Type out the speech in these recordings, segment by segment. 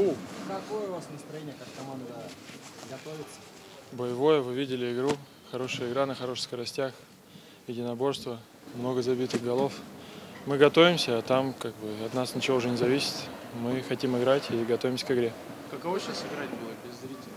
Оу! Какое у вас настроение, как команда готовится? Боевое, вы видели игру. Хорошая игра на хороших скоростях, единоборство, много забитых голов. Мы готовимся, а там как бы от нас ничего уже не зависит. Мы хотим играть и готовимся к игре. Каково сейчас играть было без зрителей?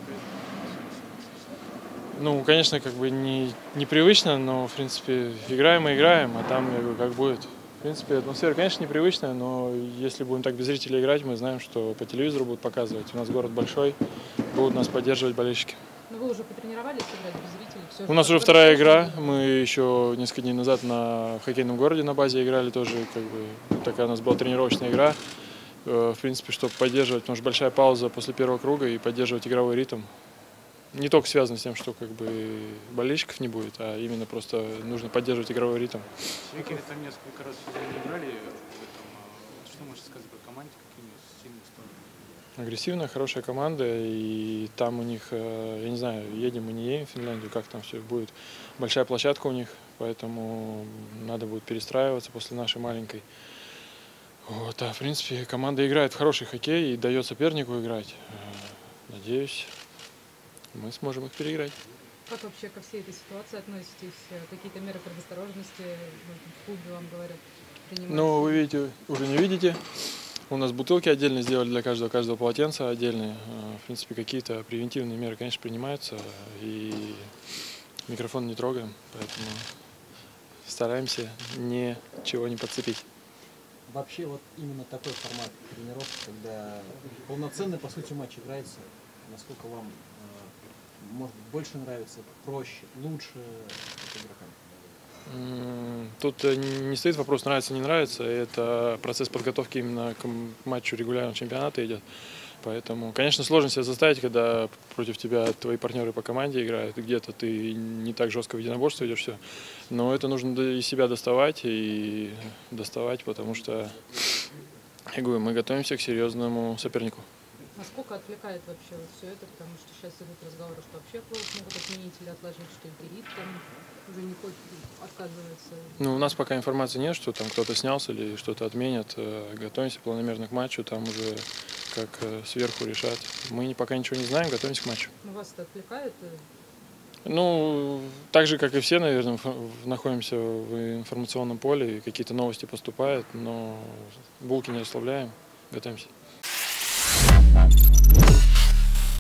Ну, конечно, как бы непривычно, но, в принципе, играем и играем, а там как будет. В принципе, атмосфера, конечно, непривычная, но если будем так без зрителей играть, мы знаем, что по телевизору будут показывать. У нас город большой, будут нас поддерживать болельщики. Но вы уже потренировались играть без зрителей? Все У нас уже вторая игра. Мы еще несколько дней назад в хоккейном городе на базе играли тоже. Как бы, такая у нас была тренировочная игра. В принципе, чтобы поддерживать, потому что большая пауза после первого круга и поддерживать игровой ритм. Не только связано с тем, что как бы болельщиков не будет, а именно просто нужно поддерживать игровой ритм. С Викири там несколько раз не играли в этом. Что можете сказать по команде, какие у них сильные стороны? Агрессивная, хорошая команда, и там у них, я не знаю, едем мы не едем в Финляндию, как там все будет. Большая площадка у них, поэтому надо будет перестраиваться после нашей маленькой. Вот, а в принципе команда играет в хороший хоккей и дает сопернику играть. Надеюсь, мы сможем их переиграть. Как вообще ко всей этой ситуации относитесь? Какие-то меры предосторожности в клубе вам говорят принимать? Ну, вы видите, уже не видите. У нас бутылки отдельно сделали для каждого полотенца отдельные. В принципе, какие-то превентивные меры, конечно, принимаются. И микрофон не трогаем, поэтому стараемся ничего не подцепить. Вообще вот именно такой формат тренировки, когда полноценный, по сути, матч играется, насколько вам, может быть, больше нравится, проще, лучше игрокам? Тут не стоит вопрос, нравится, не нравится. Это процесс подготовки именно к матчу регулярного чемпионата идет. Поэтому, конечно, сложно себя заставить, когда против тебя твои партнеры по команде играют, где-то ты не так жестко в единоборство идешь, все. Но это нужно из себя доставать, потому что, я говорю, мы готовимся к серьезному сопернику. Насколько отвлекает вообще вот все это, потому что сейчас идут разговоры, что вообще клуб могут отменить или отложить, что Империт там уже не хочет, отказывается. Ну, у нас пока информации нет, что там кто-то снялся или что-то отменят. Готовимся планомерно к матчу, там уже как сверху решат. Мы пока ничего не знаем, готовимся к матчу. Но вас это отвлекает? Ну, так же, как и все, наверное, находимся в информационном поле, и какие-то новости поступают, но булки не ослабляем, готовимся.